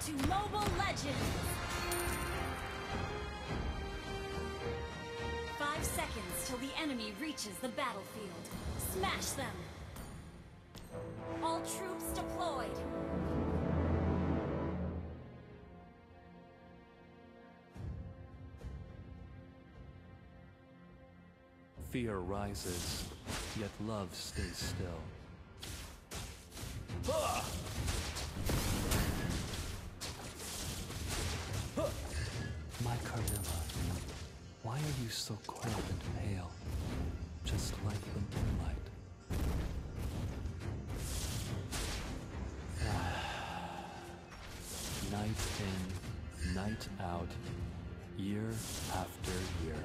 to Mobile Legends! 5 seconds till the enemy reaches the battlefield. Smash them! All troops deployed! Fear rises, yet love stays still. My Carmilla, why are you so cold and pale, just like the moonlight? Night in, night out, year after year.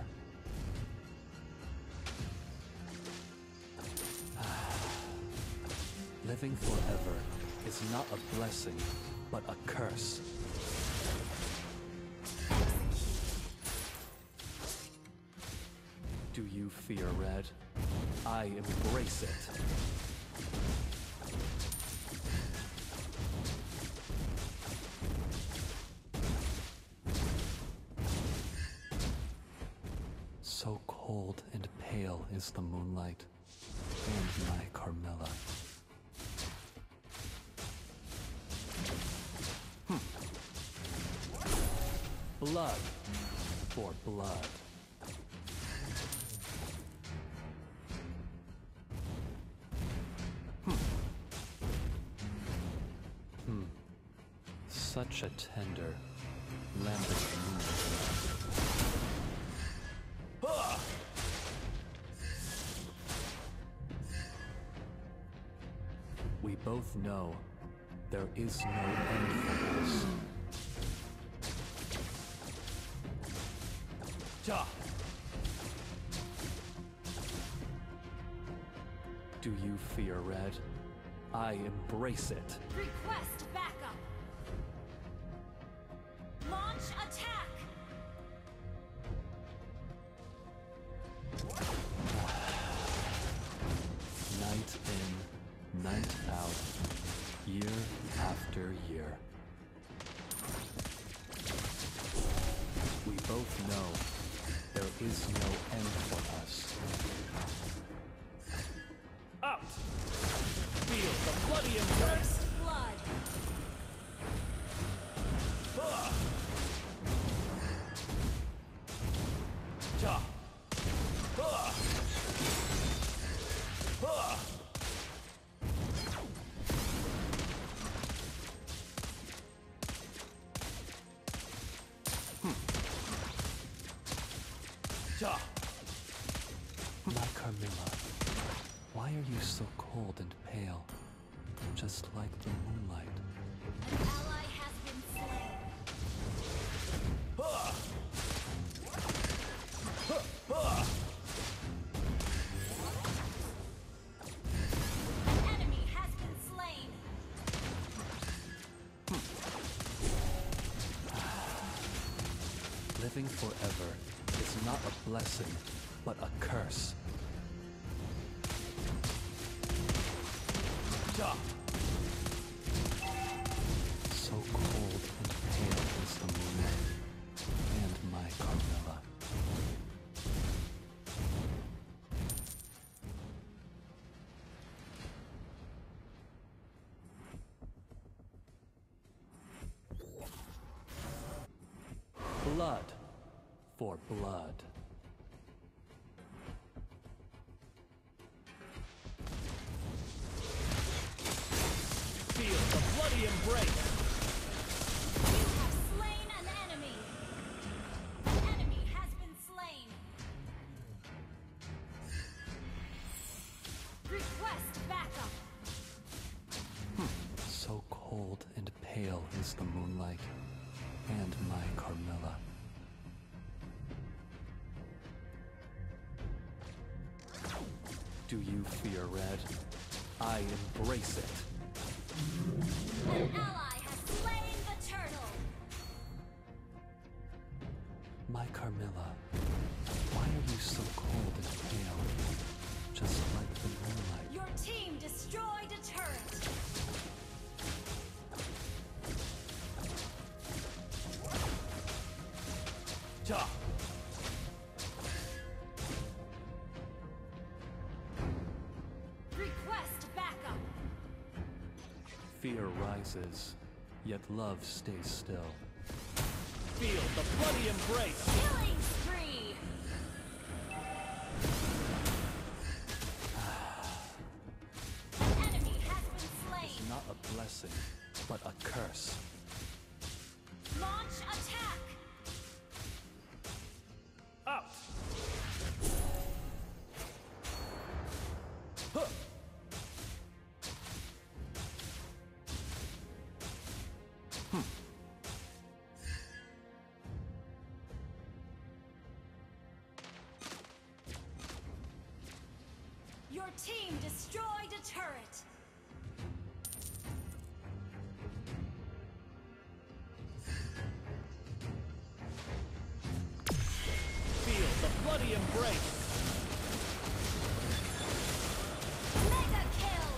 Living forever is not a blessing, but a curse. Do you fear red? I embrace it. So cold and pale is the moonlight, and my Carmilla. Blood for blood. Such a tender, lambent moonlight. We both know there is no end for us. Do you fear red? I embrace it. Request backup! Launch attack! Night in, night out, year after year. We both know there is no end for us. Out! Feel the bloody embrace! First blood! My Carmilla, why are you so cold and pale, just like the moonlight? An ally has been slain. An enemy has been slain. Living forever is not a blessing, but a curse. So cold and pale is the moonlight, and my Carmilla. Blood for blood. Feel the bloody embrace! You have slain an enemy. An enemy has been slain. Request backup. So cold and pale is the moonlight, and my Carmilla. Do you fear red? I embrace it. An ally has slain the turtle. My Carmilla, why are you so cold and pale, just like the moonlight? Your team destroyed a turret. Duh. Request backup. Fear rises, yet love stays still. Feel the bloody embrace. Killing spree. An enemy has been slain. Not a blessing, but a curse. Launch attack. Out. Huh. Your team destroyed a turret. Feel the bloody embrace. Mega kill.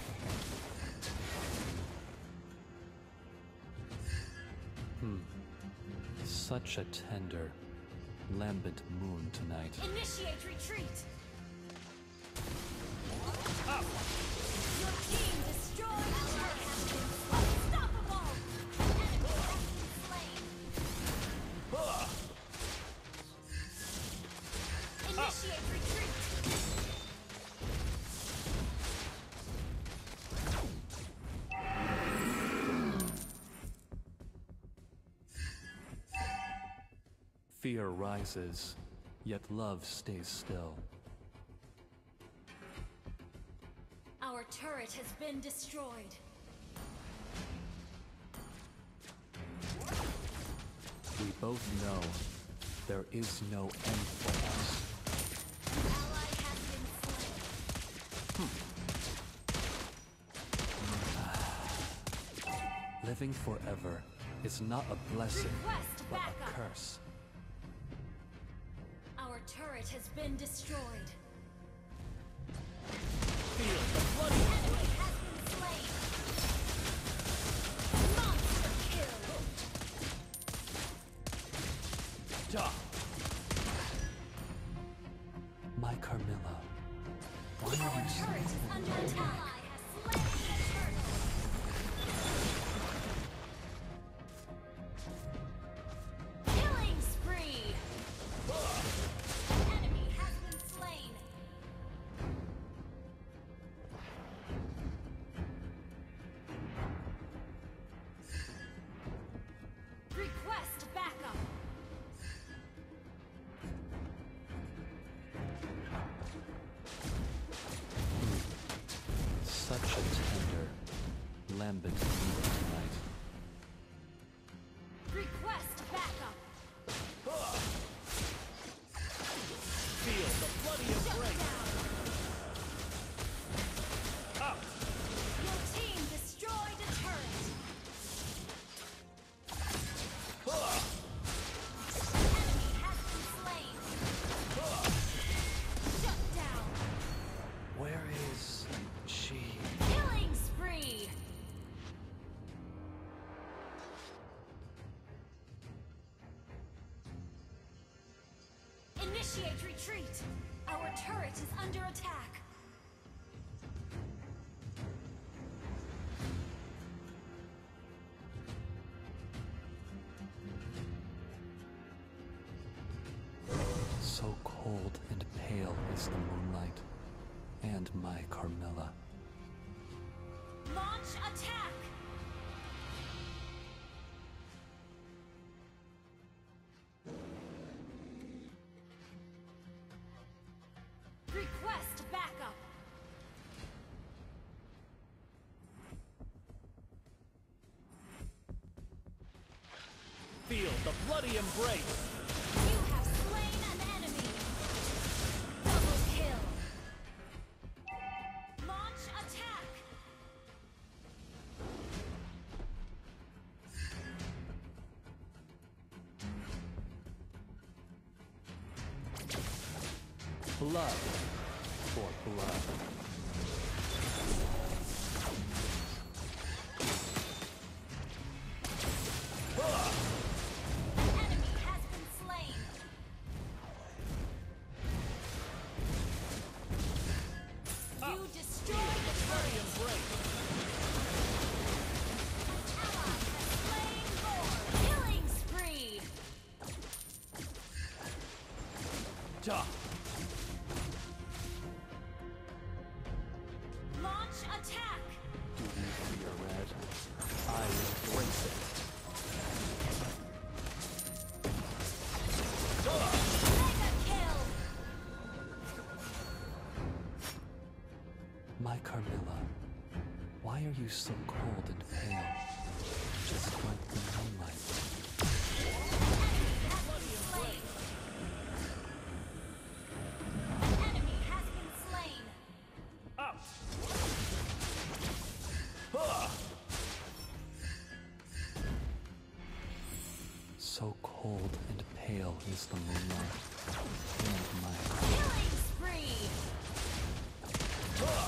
Such a tender, lambent moon tonight. Initiate retreat. Up. Your team destroyed a turret. Unstoppable. Enemy has been slain. Huh. Initiate retreat. Fear rises, yet love stays still. Our turret has been destroyed. We both know there is no end for us. An ally has been slain. Living forever is not a blessing, Request but a backup. curse. Our turret has been destroyed. Feel the bloody Enemy has been slain. Monster kill. duh. My Carmilla, why are Our you so turret is under attack. Ally has slain the turtle. Killing spree. An enemy has been slain. Request backup. such a tender, lambent moon tonight? Request backup. Feel the bloody Shut embrace. down. Up. Your team destroyed a turret. Enemy has been slain. Shut down. Where is she? Killing spree. Initiate retreat. Our turret is under attack. So cold and pale is the moonlight, and my Carmilla. Launch attack. Request backup. Feel the bloody embrace. You have slain an enemy. Double kill. Launch attack. Blood for blood. An enemy has been slain. Duh. Launch attack! Do you fear red? I embrace it. Mega kill! My Carmilla, why are you so cold and pale? Just like the moonlight. Enemy has been slain. Out. Huh. So cold and pale is the moonlight. And my Killing spree! Huh.